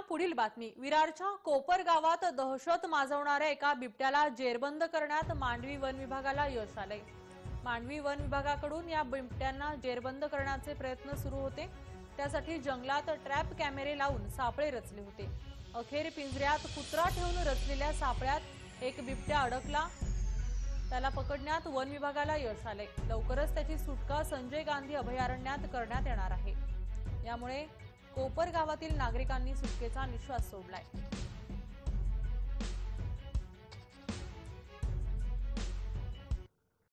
पुढील बातमी। विरारच्या कोपर गावात दहशत माजवणाऱ्या एका बिबट्याला जेरबंद करण्यात मांडवी वन विभागाला यश आले। मांडवी वन विभागाकडून या बिबट्यांना जेरबंद करण्याचे प्रयत्न सुरू होते। त्यासाठी जंगलात ट्रॅप कॅमेरे लावून सापळे रचले होते। अखेर पिंजऱ्यात कुत्रा ठेवून रचलेल्या सापळ्यात एक बिबट्या अडकला। त्याला पकडण्यात वन विभागाला यश आले। लवकरच त्याची सुटका संजय गांधी अभयारण्यात करण्यात येणार आहे। यामुळे कोपर गावातील नागरिकांनी सुटकेचा निश्वास सोडलाय।